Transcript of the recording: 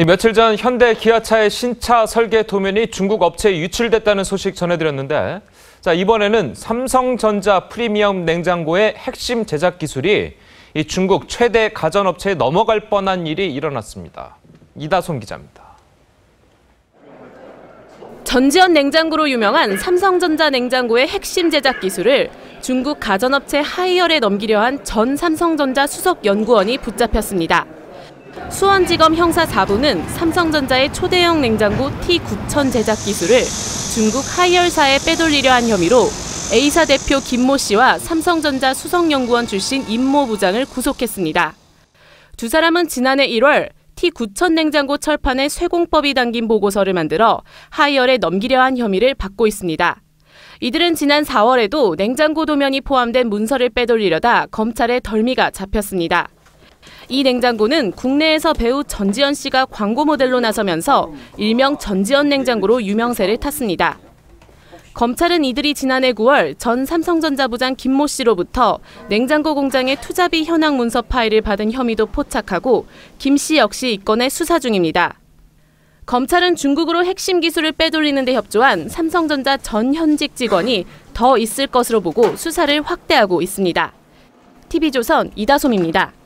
며칠 전 현대 기아차의 신차 설계 도면이 중국 업체에 유출됐다는 소식 전해드렸는데, 이번에는 삼성전자 프리미엄 냉장고의 핵심 제작 기술이 이 중국 최대 가전업체에 넘어갈 뻔한 일이 일어났습니다. 이다솜 기자입니다. 전지현 냉장고로 유명한 삼성전자 냉장고의 핵심 제작 기술을 중국 가전업체 하이얼에 넘기려 한 전 삼성전자 수석 연구원이 붙잡혔습니다. 수원지검 형사 4부는 삼성전자의 초대형 냉장고 T9000 제작 기술을 중국 하이얼사에 빼돌리려 한 혐의로 A사 대표 김모 씨와 삼성전자 수석연구원 출신 임모 부장을 구속했습니다. 두 사람은 지난해 1월 T9000 냉장고 철판에 쇠공법이 담긴 보고서를 만들어 하이얼에 넘기려 한 혐의를 받고 있습니다. 이들은 지난 4월에도 냉장고 도면이 포함된 문서를 빼돌리려다 검찰에 덜미가 잡혔습니다. 이 냉장고는 국내에서 배우 전지현 씨가 광고 모델로 나서면서 일명 전지현 냉장고로 유명세를 탔습니다. 검찰은 이들이 지난해 9월 전 삼성전자 부장 김모 씨로부터 냉장고 공장의 투자비 현황 문서 파일을 받은 혐의도 포착하고 김 씨 역시 이 건에 수사 중입니다. 검찰은 중국으로 핵심 기술을 빼돌리는 데 협조한 삼성전자 전 현직 직원이 더 있을 것으로 보고 수사를 확대하고 있습니다. TV조선 이다솜입니다.